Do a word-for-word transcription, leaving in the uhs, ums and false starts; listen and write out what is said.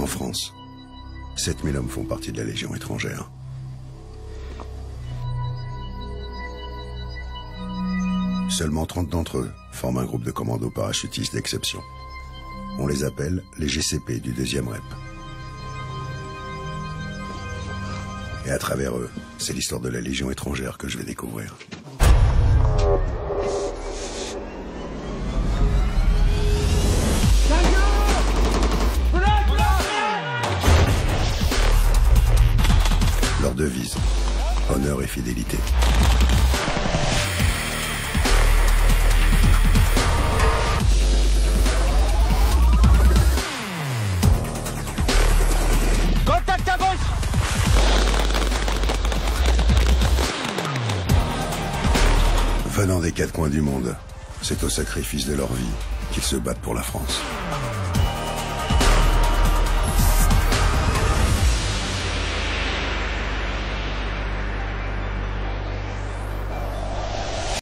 En France, sept mille hommes font partie de la Légion étrangère. Seulement trente d'entre eux forment un groupe de commandos parachutistes d'exception. On les appelle les G C P du deuxième R E P. Et à travers eux, c'est l'histoire de la Légion étrangère que je vais découvrir. Leur devise, honneur et fidélité. Contact à gauche! Venant des quatre coins du monde, c'est au sacrifice de leur vie qu'ils se battent pour la France.